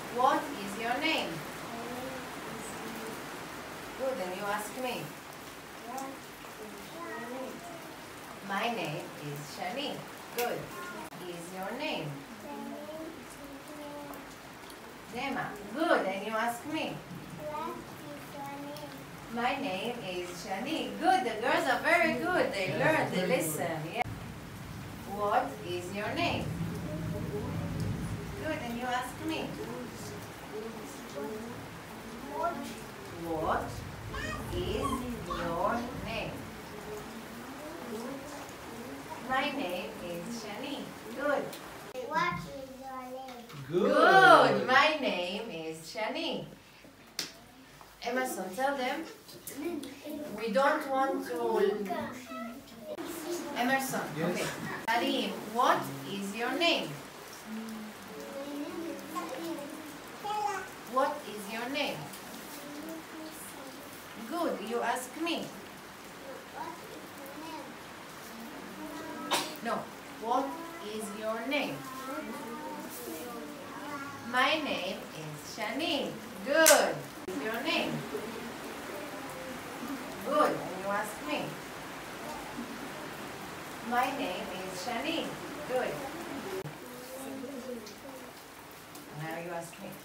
What is your name? Good, and you ask me. My name is Shani. Good. Is your name? Dema. Good, and you ask me. My name is Shani. Good, the girls are very good. They learn, they listen. Yeah. What is your name? Good, and you ask me. What is your name? My name is Shani. Good. What is your name? Good. My name is Shani. Emerson, tell them. We don't want to... Emerson, Yes. okay. Karim, what is your name? What is your name? Good, you ask me. No, what is your name? My name is Shani. Good. What is your name? Good, and you ask me. My name is Shani. Good. Now you ask me.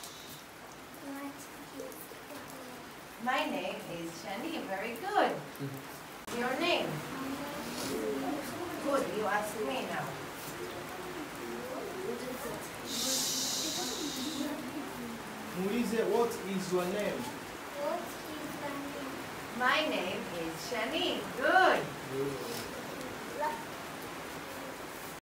My name is Shani. Very good. Your name? Good. You ask me now. Moise, what is your name? My name is Shani. Good.